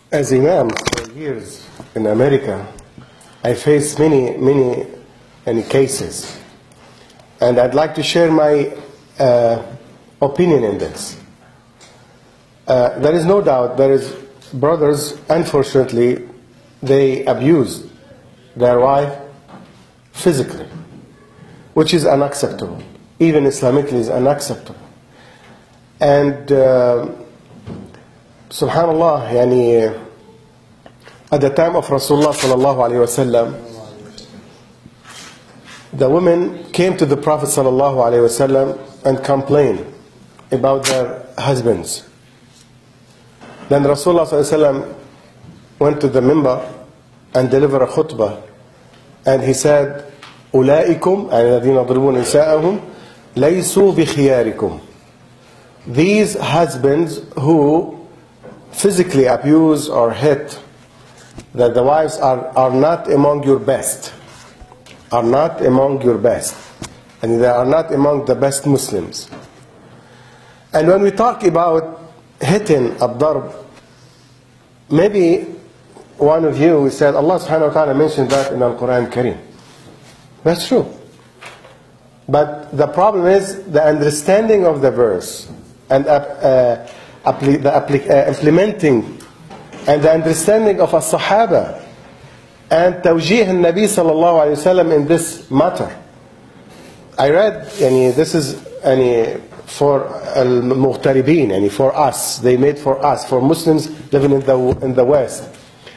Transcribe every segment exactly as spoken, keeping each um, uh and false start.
As imam for years in America, I faced many, many, many cases. And I'd like to share my uh, opinion in this. Uh, there is no doubt there is brothers, unfortunately, they abuse their wife physically, which is unacceptable. Even Islamically is unacceptable. And uh, subhanallah, yani, at the time of Rasulullah sallallahu alayhi wasallam, the women came to the Prophet sallallahu alayhi wasallam and complained about their husbands. Then Rasulullah sallallahu alayhi wasallam went to the minbar and delivered a khutbah, and he said, "Ulaikum alladhina yadribuna nisa'ahum laysu bi khiyarikum." These husbands who physically abuse or hit, that the wives are, are not among your best, are not among your best, and they are not among the best Muslims. And when we talk about hitting ad-darb, maybe one of you said, Allah subhanahu wa ta'ala mentioned that in Al-Quran Kareem. That's true. But the problem is the understanding of the verse and uh, appli the appli uh, implementing and the understanding of a Sahaba and tawjih al-Nabi sallallahu alayhi wa sallam in this matter. I read, yani, this is yani, for al-mughtaribin, yani, for us, they made for us, for Muslims living in the, in the West,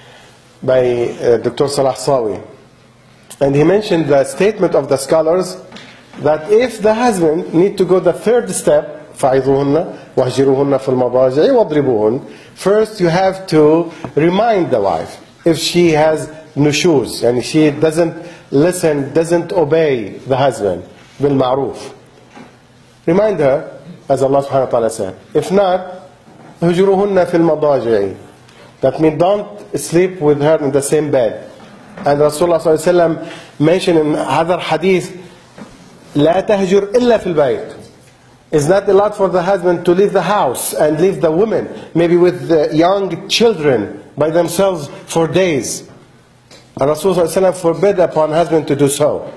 by uh, Doctor Salah Sawi. And he mentioned the statement of the scholars that if the husband need to go the third step, فَعِظُوهُنَّ وَهْجِرُوهُنَّ فِي الْمَضَاجِعِ وَاضْرِبُوهُنَّ, first you have to remind the wife if she has nushuz, and she doesn't listen, doesn't obey the husband, bil-ma'ruf. Remind her, as Allah subhanahu wa ta'ala said. If not, هُجْرُوهُنَّ فِي الْمَضَاجِعِ. That means don't sleep with her in the same bed. And Rasulullah sallallahu alayhi wa sallam mentioned in other hadith, لا تهجر إلا في البيت. It's not allowed for the husband to leave the house and leave the women, maybe with the young children by themselves for days. And Rasulullah sallallahu alayhi wa sallam forbid upon husband to do so.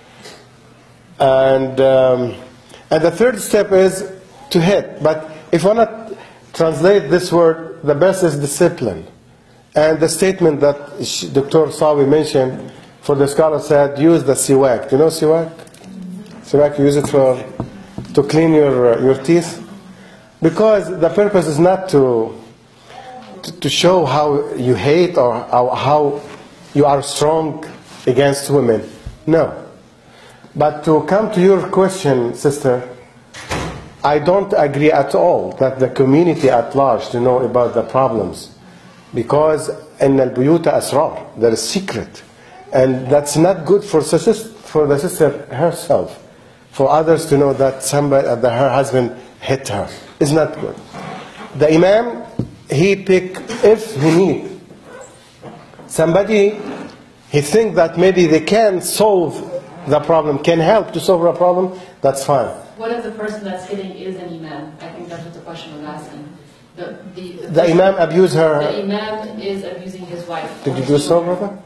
And um, and the third step is to hit. But if I want to translate this word, the best is discipline. And the statement that Doctor Sawi mentioned, for the scholar said, use the siwak. You know siwak? Siwak, you use it for to clean your your teeth, because the purpose is not to to, to show how you hate or how, how you are strong against women. No. But to come to your question, sister, I don't agree at all that the community at large to know about the problems, because in al-buyuta asrar, there is secret, and that's not good for for the sister herself. For others to know that somebody, that her husband hit her, is not good. The imam, he pick if he need somebody, he think that maybe they can solve the problem, can help to solve a problem, that's fine. What if the person that's hitting is an imam? I think that's what the question was asking. The, the, the, the imam abused her. The imam is abusing his wife. Did you do so, brother?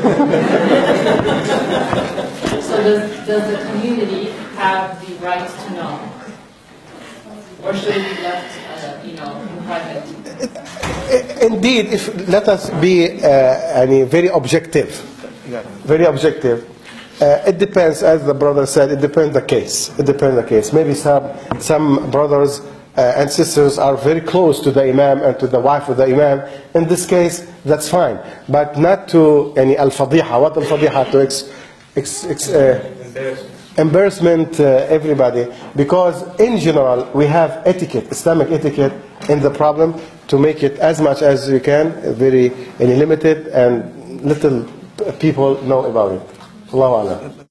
So does, does the community have the right to know? Or should it be left, uh, you know, in private? Indeed, if, let us be uh, very objective. Very objective. Uh, it depends, as the brother said, it depends the case. It depends the case. Maybe some, some brothers uh, and sisters are very close to the imam and to the wife of the imam. In this case, that's fine. But not to any al-fadiha. What al-fadiha? To ex, ex, ex, uh, embarrassment uh, everybody. Because in general, we have etiquette, Islamic etiquette in the problem to make it as much as you can, very limited, and little people know about it. Allahu A'lam.